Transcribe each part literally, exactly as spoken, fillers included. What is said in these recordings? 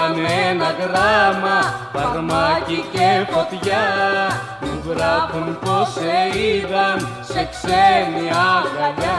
στείλανε ένα γράμμα, φαρμάκι και φωτιά. Μου γράφουν πως σε είδαν σε ξένη αγκαλιά.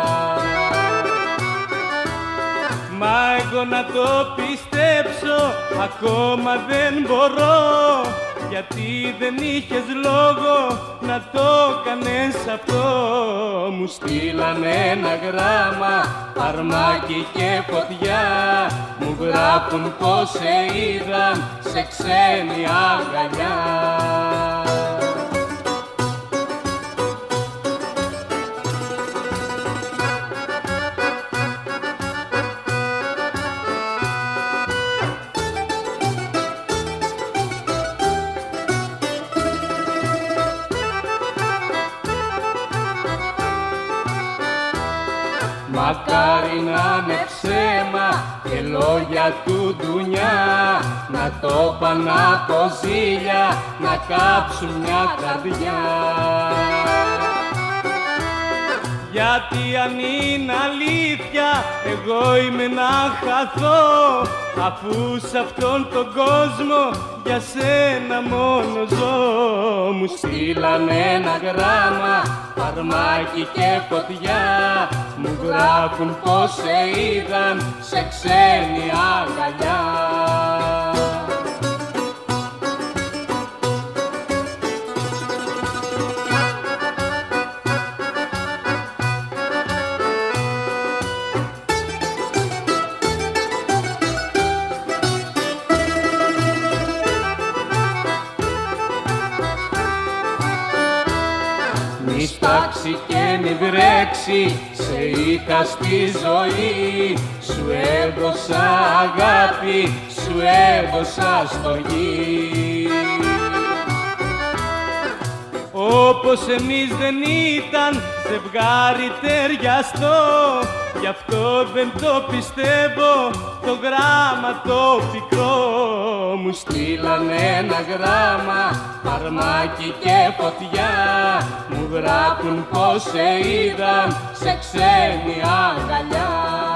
Μα εγώ να το πιστέψω ακόμα δεν μπορώ, γιατί δεν είχες λόγο να το κάνεις αυτό. Μου στείλανε ένα γράμμα, φαρμάκι και φωτιά. Μου γράφουν πως σε είδαν σε ξένη αγκαλιά. Μακάρι να είναι ψέμα και λόγια του ντουνιά, να το πάνε από ζήλια, να κάψουν μια καρδιά. Γιατί αν είναι αλήθεια εγώ είμαι να χαθώ, αφού σ' αυτόν τον κόσμο για σένα μόνο ζω. Μου στείλανε ένα γράμμα, φαρμάκι και φωτιά. Μου γράφουν πως σε είδαν σε ξένη αγκαλιά. Μη στάξει και μη βρέξει, σε είχα στη ζωή. Σου έδωσα αγάπη, σου έδωσα στοργή. Όπως εμείς δεν ήταν ζευγάρι ταιριαστό, γι' αυτό δεν το πιστεύω το γράμμα το πικρό. Μου στείλανε ένα γράμμα, φαρμάκι και φωτιά. Μου γράφουν πως σε είδαν σε ξένη αγκαλιά.